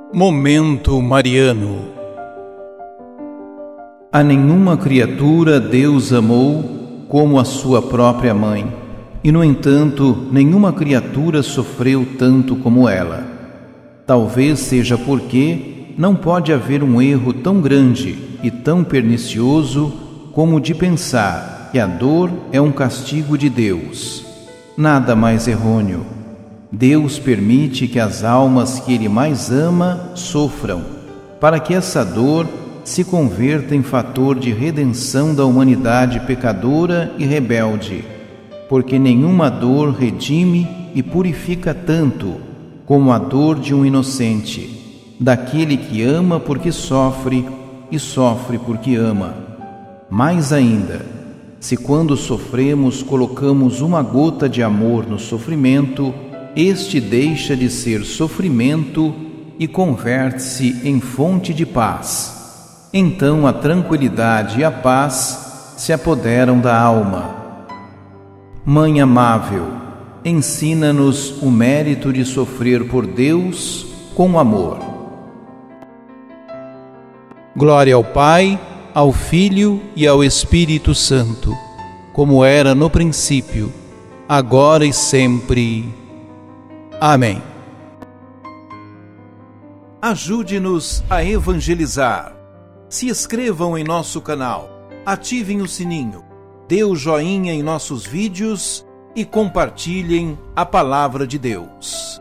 Momento Mariano. A nenhuma criatura Deus amou como a sua própria mãe, e no entanto, nenhuma criatura sofreu tanto como ela. Talvez seja porque não pode haver um erro tão grande e tão pernicioso como o de pensar que a dor é um castigo de Deus. Nada mais errôneo. Deus permite que as almas que Ele mais ama sofram, para que essa dor se converta em fator de redenção da humanidade pecadora e rebelde, porque nenhuma dor redime e purifica tanto como a dor de um inocente, daquele que ama porque sofre e sofre porque ama. Mais ainda, se quando sofremos colocamos uma gota de amor no sofrimento, este deixa de ser sofrimento e converte-se em fonte de paz. Então a tranquilidade e a paz se apoderam da alma. Mãe amável, ensina-nos o mérito de sofrer por Deus com amor. Glória ao Pai, ao Filho e ao Espírito Santo, como era no princípio, agora e sempre. Amém. Ajude-nos a evangelizar. Se inscrevam em nosso canal, ativem o sininho, dê o joinha em nossos vídeos e compartilhem a palavra de Deus.